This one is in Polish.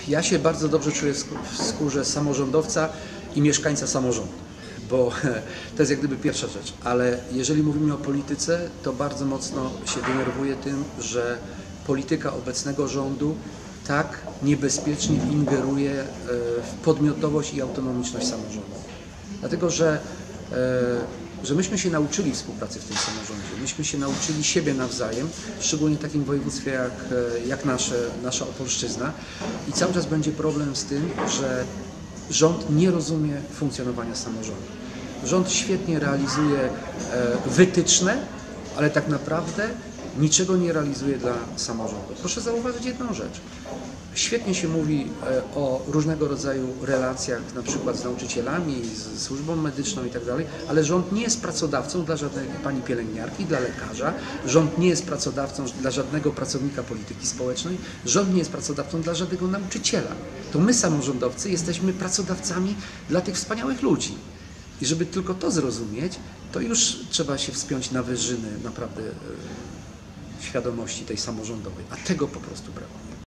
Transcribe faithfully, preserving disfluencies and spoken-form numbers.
Ja się bardzo dobrze czuję w skórze samorządowca i mieszkańca samorządu, bo to jest jak gdyby pierwsza rzecz, ale jeżeli mówimy o polityce, to bardzo mocno się denerwuję tym, że polityka obecnego rządu tak niebezpiecznie ingeruje w podmiotowość i autonomiczność samorządu. Dlatego, że, że myśmy się nauczyli współpracy w tym samorządzie, myśmy się nauczyli siebie nawzajem, szczególnie w takim województwie jak, jak nasze, nasza Opolszczyzna, i cały czas będzie problem z tym, że rząd nie rozumie funkcjonowania samorządu. Rząd świetnie realizuje wytyczne, ale tak naprawdę niczego nie realizuje dla samorządu. Proszę zauważyć jedną rzecz. Świetnie się mówi o różnego rodzaju relacjach, na przykład z nauczycielami, z służbą medyczną i tak dalej, ale rząd nie jest pracodawcą dla żadnej pani pielęgniarki, dla lekarza, rząd nie jest pracodawcą dla żadnego pracownika polityki społecznej, rząd nie jest pracodawcą dla żadnego nauczyciela. To my, samorządowcy, jesteśmy pracodawcami dla tych wspaniałych ludzi. I żeby tylko to zrozumieć, to już trzeba się wspiąć na wyżyny naprawdę świadomości tej samorządowej, a tego po prostu brakuje.